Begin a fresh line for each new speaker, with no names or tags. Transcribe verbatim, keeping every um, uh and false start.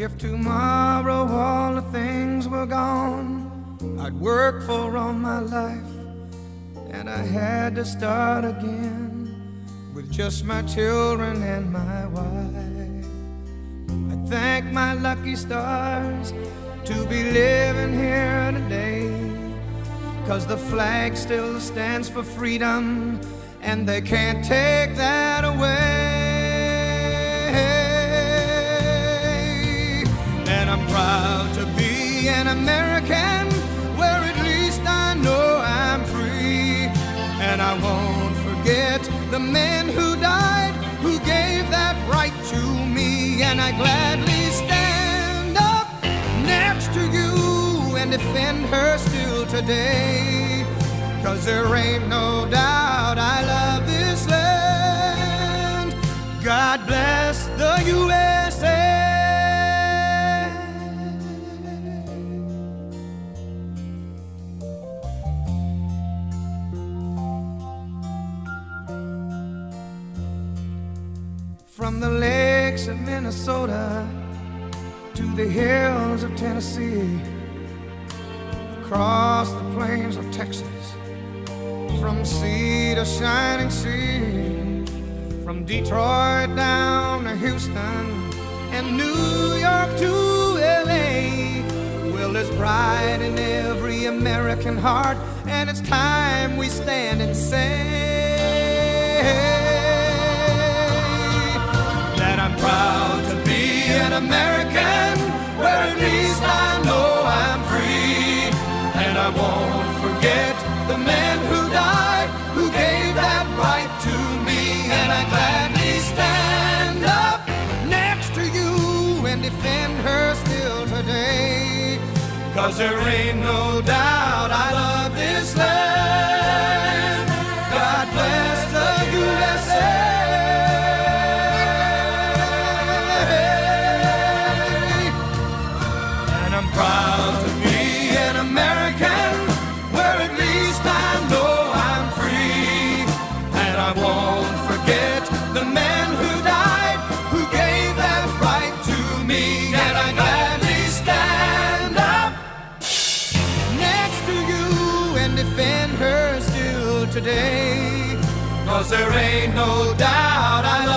If tomorrow all the things were gone I'd worked for all my life, and I had to start again with just my children and my wife. I thank my lucky stars to be living here today, 'cause the flag still stands for freedom, and they can't take that away. And I'm proud to be an American, where at least I know I'm free. And I won't forget the men who died, who gave that right to me. And I gladly stand up next to you and defend her still today, 'cause there ain't no doubt I love this land. God bless the U S A. From the lakes of Minnesota to the hills of Tennessee, across the plains of Texas, from sea to shining sea, from Detroit down to Houston and New York to L A. Well, there's pride in every American heart, and it's time we stand and say that I'm proud to be an American, where at least I know I'm free. And I won't forget the men who died, who gave that right to me. And I gladly stand up next to you and defend her still today, 'cause there ain't no doubt I love this land. God bless the U S A. Proud to be an American, where at least I know I'm free. And I won't forget the men who died, who gave that right to me. And I gladly stand up next to you and defend her still today, 'cause there ain't no doubt I love